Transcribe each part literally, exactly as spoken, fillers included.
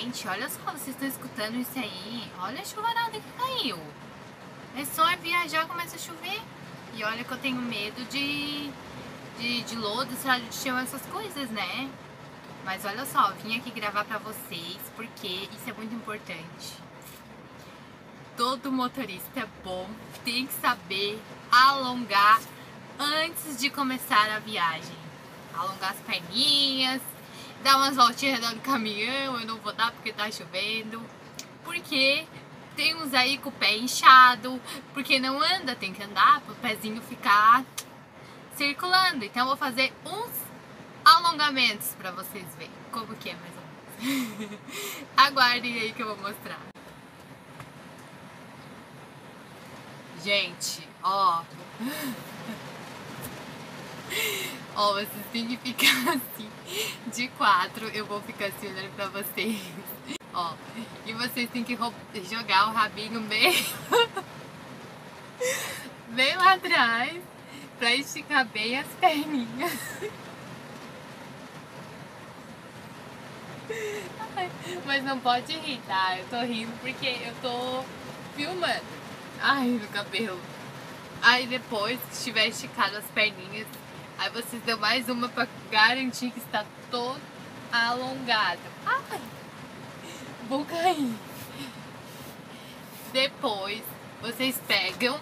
Gente, olha só, vocês estão escutando isso aí? Olha a chuvarada que caiu. É só viajar, começa a chover. E olha que eu tenho medo de, de, de lodo, estrada de chão, essas coisas, né? Mas olha só, vim aqui gravar pra vocês porque isso é muito importante. Todo motorista é bom, tem que saber alongar antes de começar a viagem. Alongar as perninhas, dar umas voltinhas redor do caminhão. Eu não vou dar porque tá chovendo. Porque tem uns aí com o pé inchado, porque não anda, tem que andar para o pezinho ficar circulando. Então eu vou fazer uns alongamentos para vocês verem como que é mais ou menos. Aguardem aí que eu vou mostrar. Gente, ó. Ó, vocês têm que ficar assim, de quatro, eu vou ficar assim olhando pra vocês. Ó, e vocês têm que jogar o rabinho bem, bem lá atrás, pra esticar bem as perninhas. Mas não pode rir, tá? Eu tô rindo porque eu tô filmando. Ai, no cabelo. Aí depois que estiver esticado as perninhas, aí vocês dão mais uma pra garantir que está todo alongado. Ai, vou cair. Depois vocês pegam,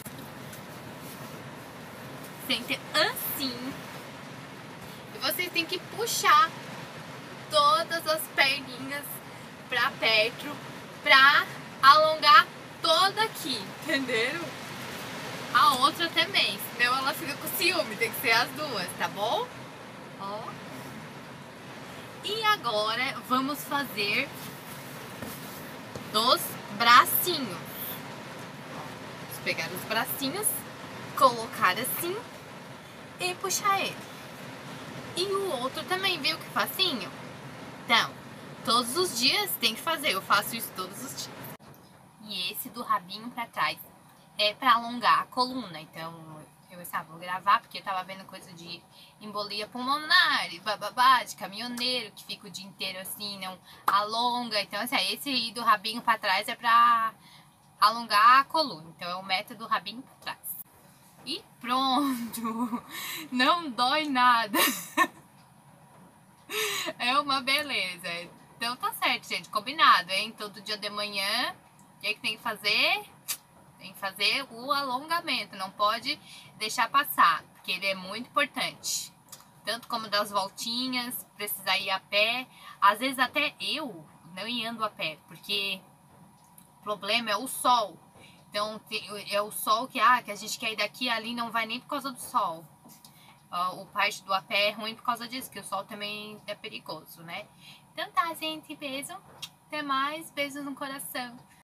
sentem assim, e vocês têm que puxar todas as perninhas pra perto pra alongar toda aqui, entenderam? A outra também, senão ela fica com ciúme, tem que ser as duas, tá bom? Ó. E agora vamos fazer dos bracinhos. Vamos pegar os bracinhos, colocar assim e puxar ele. E o outro também, viu que facinho? Então, todos os dias tem que fazer, eu faço isso todos os dias. E esse do rabinho pra trás é pra alongar a coluna, então eu sabe, vou gravar porque eu tava vendo coisa de embolia pulmonar, bababá, de caminhoneiro que fica o dia inteiro assim, não alonga. Então assim, esse aí do rabinho pra trás é pra alongar a coluna, então é o método rabinho pra trás. E pronto, não dói nada. É uma beleza. Então tá certo, gente, combinado, hein? Todo dia de manhã, o que é que tem que fazer? Tem que fazer o alongamento, não pode deixar passar, porque ele é muito importante. Tanto como das voltinhas, precisar ir a pé. Às vezes até eu não ando a pé, porque o problema é o sol. Então é o sol que, ah, que a gente quer ir daqui ali, não vai nem por causa do sol. Uh, o parte do a pé é ruim por causa disso, que o sol também é perigoso, né? Então tá, gente, beijo. Até mais, beijos no coração.